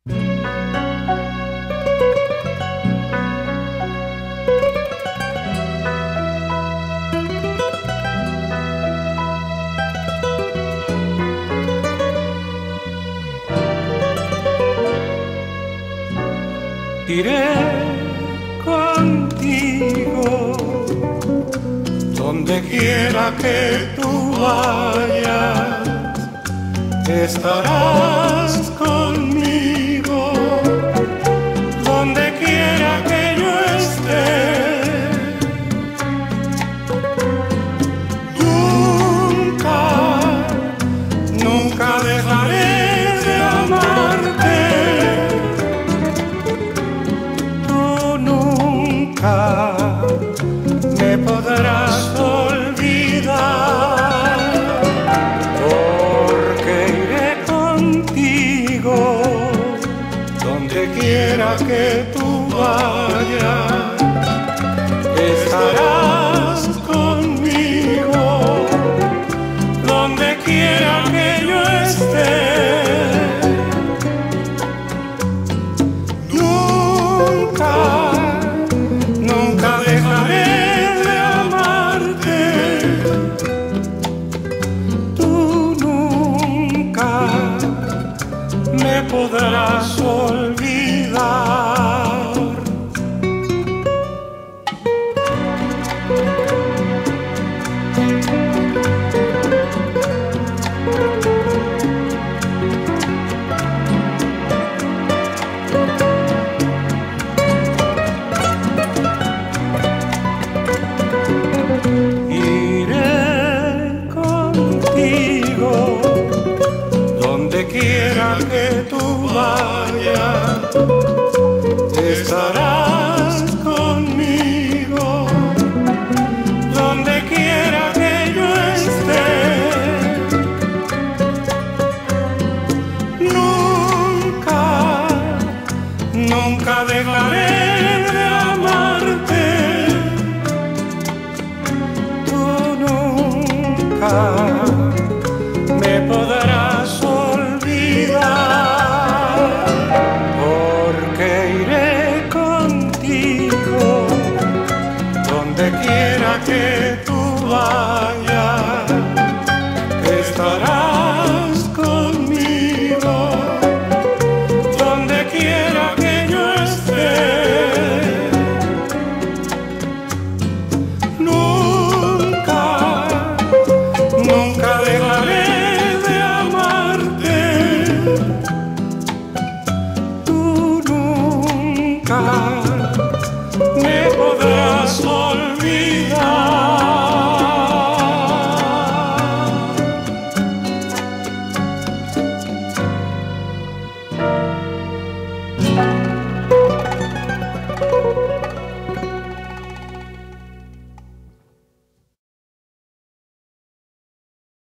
Iré contigo donde quiera que tú vayas, estarás conmigo donde quiera que yo esté. Nunca, nunca dejaré de amarte. Me podrás olvidar, porque iré contigo donde quiera que tú vayas, estarás conmigo donde quiera que yo esté. Nunca dejaré de amarte. Tú nunca me podrás olvidar.